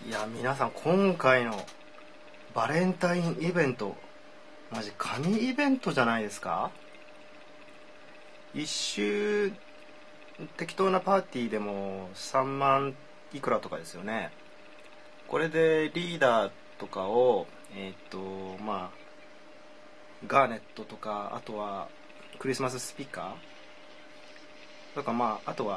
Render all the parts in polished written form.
いや皆さん、今回のバレンタインイベントマジ神イベントじゃないですか。一周適当なパーティーでも3万いくらとかですよね。これでリーダーとかをまあガーネットとか、あとはクリスマススピーカーとか、あとは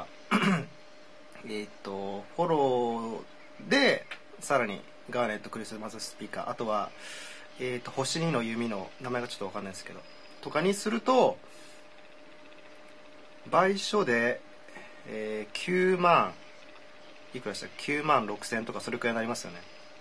フォローでさらにガーネットクリスマススピーカー、あとは星2の弓の名前がちょっと分かんないですけどとかにすると、倍書で、9万いくらでしたっけ、9万6000とかそれくらいになりますよね。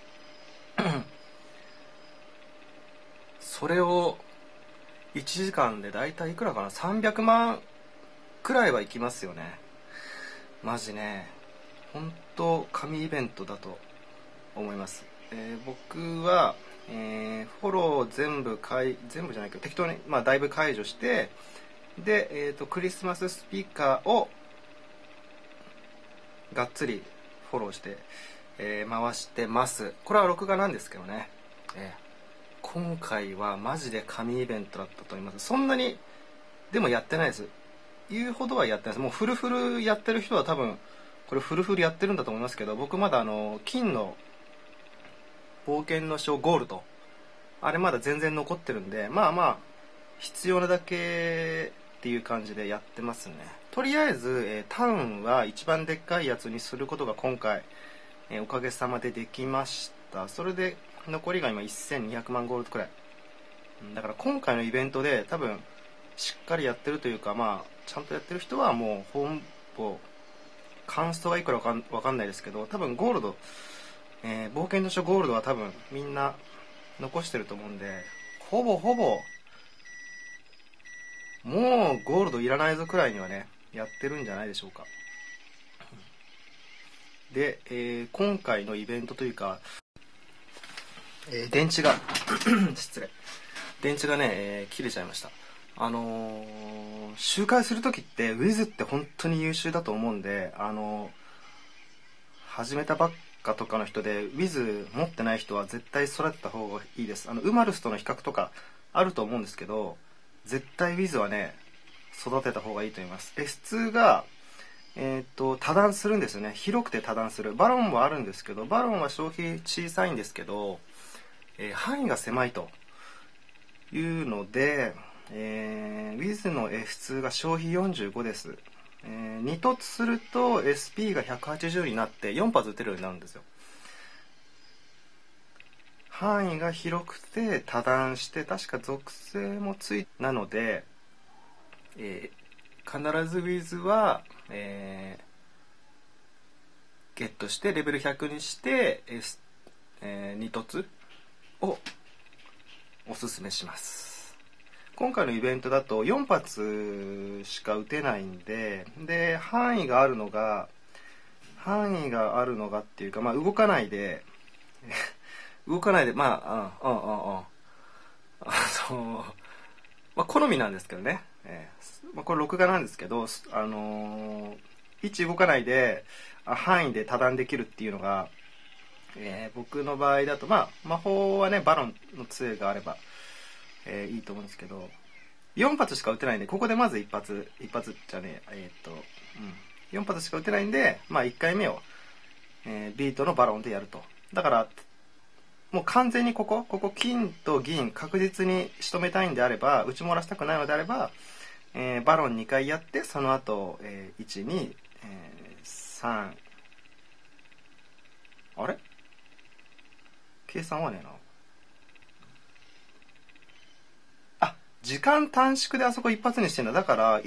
それを1時間でだいたいいくらかな、300万くらいはいきますよね。マジね、本当神イベントだと思います。僕は、フォロー全部じゃないけど適当に、だいぶ解除して、で、クリスマススピーカーをがっつりフォローして、回してます。これは録画なんですけどね、今回はマジで神イベントだったと思います。そんなにでもやってないです。言うほどはやってないです。もうフルフルやってる人は多分これフルフルやってるんだと思いますけど、僕まだ金の冒険の書ゴールド、あれまだ全然残ってるんで、必要なだけっていう感じでやってますね。とりあえず、タウンは一番でっかいやつにすることが今回、おかげさまでできました。それで残りが今1200万ゴールドくらいだから、今回のイベントで多分しっかりやってるというか、ちゃんとやってる人はもうほぼカンストがいくらわかんないですけど、多分ゴールド、冒険の書ゴールドは多分みんな残してると思うんで、ほぼもうゴールドいらないぞくらいにはねやってるんじゃないでしょうか。で、今回のイベントというか、電池が失礼、電池がね、切れちゃいました。周回する時ってウィズって本当に優秀だと思うんで、始めたばっかとかの人でウィズ持ってない人は絶対育てた方がいいです。ウマルスとの比較とかあると思うんですけど、絶対ウィズはね育てた方がいいと思います。 S2 が多段するんですよね。広くて多段する。バロンもあるんですけど、バロンは消費小さいんですけど、範囲が狭いというので、ウィズの F2 が消費45です。2突すると SP が180になって4発撃てるようになるんですよ。範囲が広くて多段して、確か属性もついなので、必ずウィズは、ゲットしてレベル100にして、2突をおすすめします。今回のイベントだと4発しか撃てないんで、範囲があるのがっていうか、動かないで動かないで、好みなんですけどね、これ録画なんですけど、位置動かないで範囲で多段できるっていうのが、僕の場合だと、魔法はねバロンの杖があれば、いいと思うんですけど、4発しか撃てないんで、ここでまず1発じゃねえ、4発しか撃てないんで、1回目を、ビートのバロンでやると。だからもう完全にここ金と銀確実に仕留めたいんであれば、打ち漏らしたくないのであれば、バロン2回やって、その後、1、2、3、あれ計算はねえな。時間短縮であそこ一発にしてんだ。だから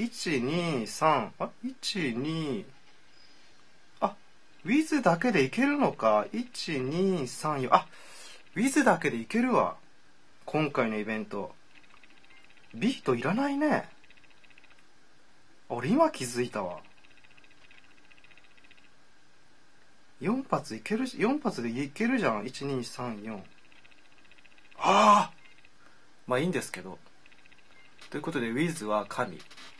123、12、ウィズだけでいけるのか。1234、ウィズだけでいけるわ。今回のイベントビートいらないね。俺今気づいたわ。4発いける、4発でいけるじゃん。1234、いいんですけど。ということでウィズは神。